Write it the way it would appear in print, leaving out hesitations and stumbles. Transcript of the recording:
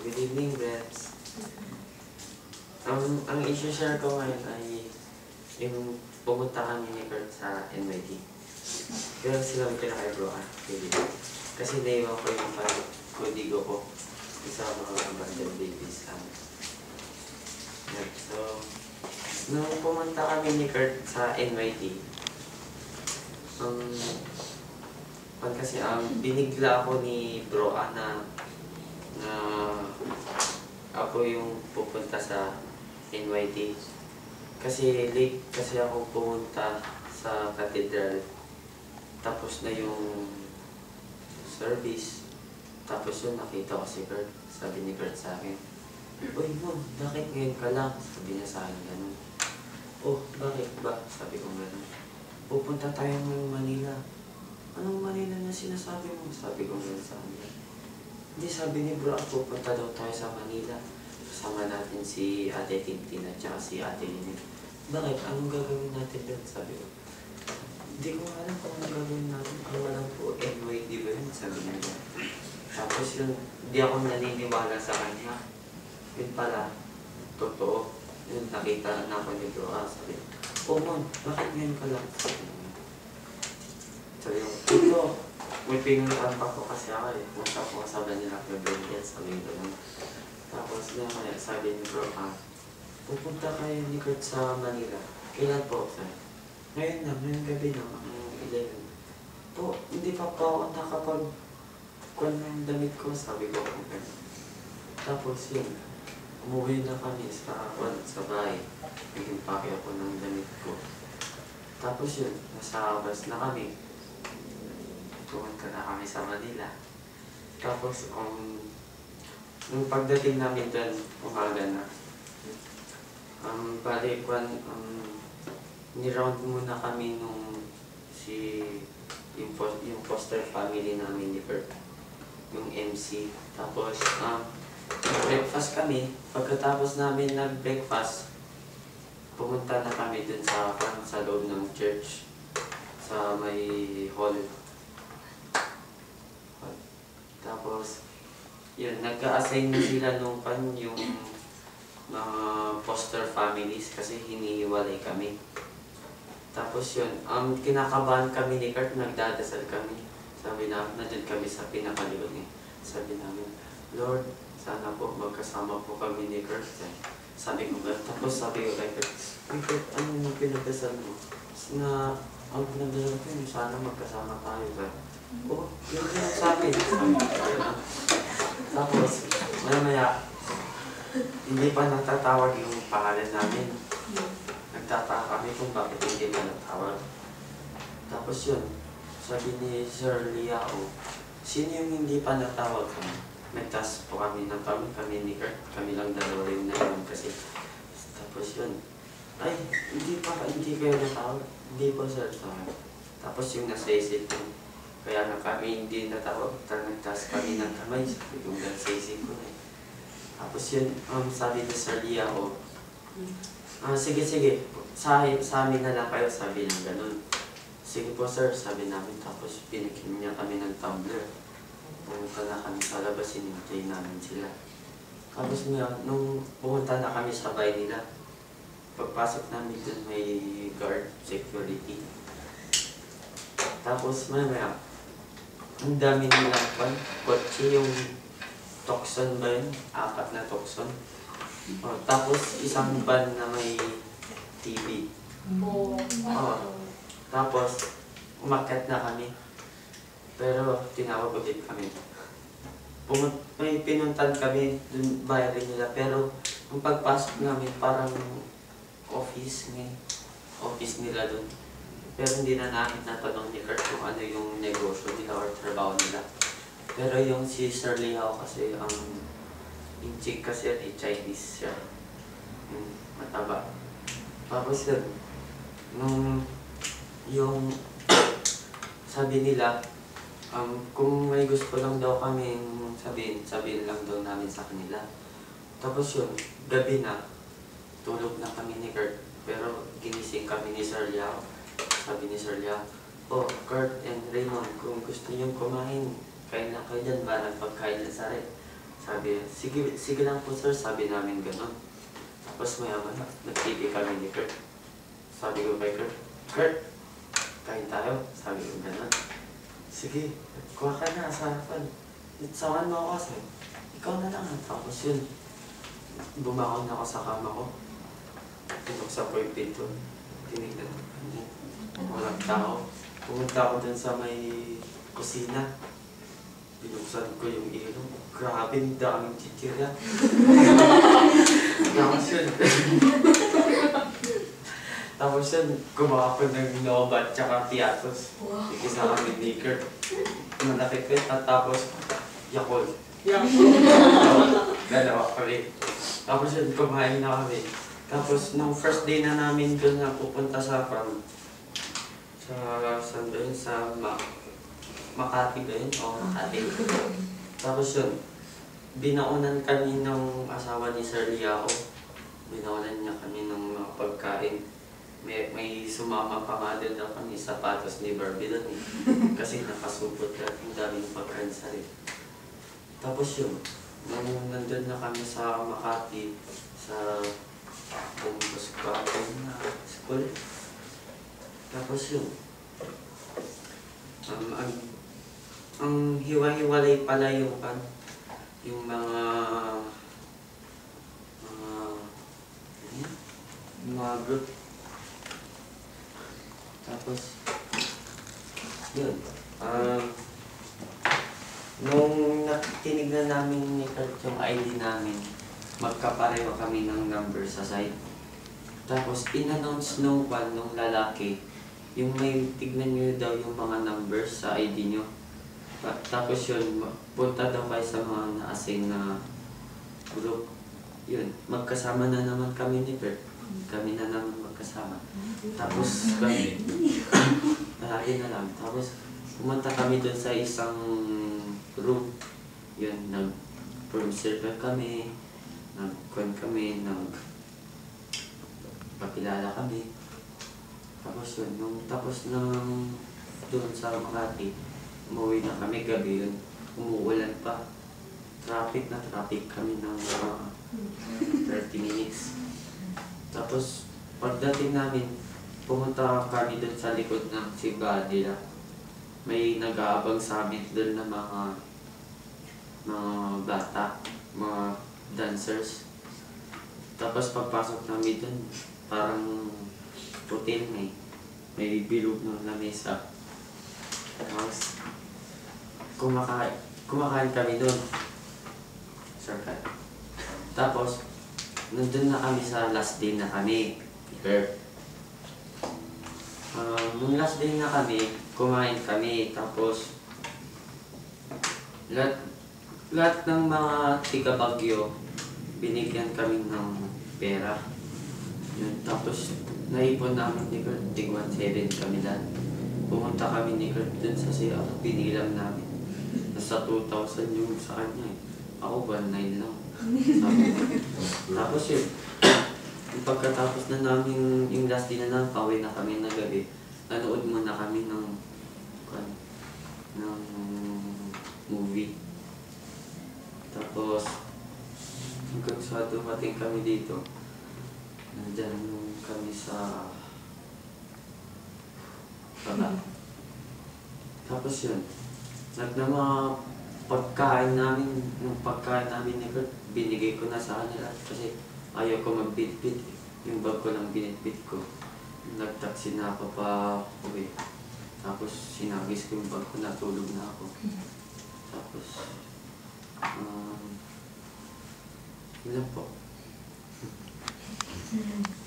Good evening, Brents. Ang issue-share ko ngayon ay yung pumunta kami ni Kurt sa NYT. Pero sinabi ko na kay Bro, kasi naiwan ko yung kodigo ko sa mga abandoned babies lang. So, nung pumunta kami ni Kurt sa NYT, kasi binigla ako ni Bro na ako yung pupunta sa NYT. Kasi late kasi ako pumunta sa cathedral. Tapos na yung service. Tapos yun, nakita ko si Kurt. Sabi ni Kurt sa akin, "Uy, Mom, bakit ngayon ka lang?" Sabi niya sa akin ganun. "Oh, bakit ba?" Sabi ko ganun. "Pupunta tayo ng Manila." "Anong Manila na sinasabi mo?" Sabi ko ganun sa kanya. "Hindi," sabi ni Bro, pupunta daw tayo sa Manila. Kasama natin si Ate Tintin at saka si Ate Lynette. "Bakit? Anong gagawin natin doon?" Sabi ko. "Hindi ko alam kung anong gagawin natin. Ang walang po, NYT ba yun?" Sabi niya. Tapos yun, hindi ako naniniwala sa kanya. Yun pala, totoo. Yun, nakita na ako ni Bro. Sabi, "Oh, Mom, bakit ngayon ka lang?" Sabi ko, "Ito, may pinuntan pa ko kasi ako eh. Punta ko sa Manila Gabriel." Sabi ko lang. Tapos na kaya sabi ni Bro, "Pupunta kayo ni Kurt sa Manila." "Kailan po?" Sabi, "Ngayon na, ngayong gabi na, 11. "Po, hindi pa po ako nakapag-kuhan ng damit ko." Sabi ko, "Okay." Tapos yun, umuwi na kami sa bahay. Nag-impake ako ng damit ko. Tapos yun, nasa bus na kami. Pumunta na kami sa Manila. Tapos, nung pagdating namin doon, umaga na. Niround muna kami yung foster family namin ni Kurt, yung MC. Tapos, breakfast kami. Pagkatapos namin nag-breakfast, pumunta na kami dun sa loob ng church, sa may hall. Tapos, yun, nagka-assign na sila yung mga foster families kasi hinihiwalay kami. Tapos yun, kinakabahan kami ni Kurt, nagdadasal kami. Sabi namin, nandun kami sa pinakalikod niya. Sabi namin, "Lord, sana po magkasama po kami ni Kurt." Sabi ko ba, tapos sabi ko kay Kurt, "Hey Kurt, ano yung pinagdasal mo?" Ang pinagdasal ko yun, sana magkasama tayo. "Oh, yun yung sabi." Tapos, maya hindi pa natatawag yung pangalan namin. Nagtataka kami kung bakit hindi pa natawag. Tapos yun, sabi ni Sir Liao, "Sino yung hindi pa natawag?" Nagtas po kami ng kami ni Kurt, kami lang dalawa rin na yun kasi. Tapos yun, "Ay, hindi kayo natawag." "Hindi po, sir." Tapos yung nasa isip ko, kaya na kami hindi natawag, nagtas kami ng kamay, sabi kong nasa isip ko na. Tapos yun, sabi ni Sir Liao, sige, sa amin na lang kayo," sabi niya ganun. "Sige po sir," sabi namin. Tapos pinikin niya kami ng tumbler. Pumunta na kami sa labas, hinintay namin sila. Tapos nung pumunta na kami sa bahay nila, pagpasok namin dun may guard, security. Tapos maya, ang dami nilang kotse, yung Tucson ba yun? 4 na Tucson. Tapos isang van na may TV. Tapos umakyat na kami. Pero tinawag ulit kami. May pinuntan kami dun bayan nila. Pero ang pagpasok namin parang office nila dun. Pero hindi na namin natanong ni Kurt kung ano yung negosyo nila or trabaho nila. Pero yung si Sir Liao kasi, yung chick kasi Chinese siya. Mataba. Tapos yun, yung sabi nila, kung may gusto lang daw kami sabihin lang daw namin sa kanila. Tapos yun, gabi na, tulog na kami ni Kurt. Pero ginising kami ni Sir Liao. Sabi ni Sir Liao, "Oh, Kurt and Raymond, kung gusto niyong kumain, kain lang kayo dyan, parang pagkain na sa rin." Sabi, sige lang po sir, sabi namin gano'n. Tapos mayaman na, nag-TV kami ni Kurt. Sabi ko kay Kurt, Kurt, kain tayo. Sabi ko gano'n. Sige, kuha ka na sa harapan. Sawan mo ako kasi, ikaw na lang. Tapos yun, bumakon ako sa kama ko. Pinuksan ko yung pinto. Tinignan ko. Walang tao. Pumunta ako dun sa may kusina. Binuksan ko yung ilaw. Grabe, daming chichirya. Tapos yun. Tapos yun, gumawa ko ng Nova at saka Piatos. Ikisa kami ni Kurt. Malaki ko yun. Tapos, Yakult. Dalawa kami. Tapos yun, kumain na kami. Tapos, nung first day na namin doon na pupunta sa farm, saan ba yun? Sa Makati ba yun? O, Makati. Tapos yun, binaunan kami ng asawa ni Sir Liao. Binaunan niya kami ng mga pagkain. May sumama pa nga din daw kami sapatos ni Barbie doon eh. Kasi nakasupot ka, ang daming pagkain sa rin. Tapos yun, nung nandun na kami sa Makati, sa Bumbusquatan na school. Tapos yun, ang hiwa-hiwalay pala yung mga group. Tapos, yun, nung tinignan namin ni Kurt yung ID namin, magkapareho kami ng number sa site. Tapos, in-announce nung lalaki, yung may tignan nyo daw yung mga numbers sa ID nyo. Tapos yun, punta daw kayo sa mga na-assign na group. Yun, magkasama na naman kami ni Kurt. Kami na naman magkasama. Tapos kami, palagi na lang. Tapos pumunta kami doon sa isang room. Yun, nag-room circle kami, nag-con kami, nag-pakilala kami. Tapos yun, tapos ng doon sa Makati, umuwi na kami gabi yun. Umuulan pa. Traffic kami ng 30 minutes. Tapos, pagdating namin, pumunta kami doon sa likod ng simbahan nila. May nag-aabang sa amin doon na mga bata, mga dancers. Tapos pagpasok namin doon, parang hotel may bilog ng lamesa. Tapos, kumakain kami doon. Circle. Tapos, nandun na kami sa last day na kami. Nung last day na kami, kumain kami. Tapos, lahat ng mga tiga-Bagyo, binigyan kami ng pera. Yun. Tapos, naipon namin ni Kurt, tig 1.7 kami lahat. Pumunta kami ni Kurt dun sa siya, binilang namin. Nasa 2,000 yung sa kanya eh. Ako 1.9 lang. Tapos yun, pagkatapos na namin yung last day na namin, pauwi na kami na gabi. Nanood muna kami ng movie. Tapos, hanggang sa dumating kami dito, nandyan kami sa baba. Tapos yun, mga pagkain namin ni Kurt, binigay ko na sa kanila kasi ayaw ko magbitbit. Yung bag ko lang binitbit ko. Nag-taxi na ako pa uwi. Tapos sinagis ko yung bag ko, natulog na ako. Tapos, yun lang po.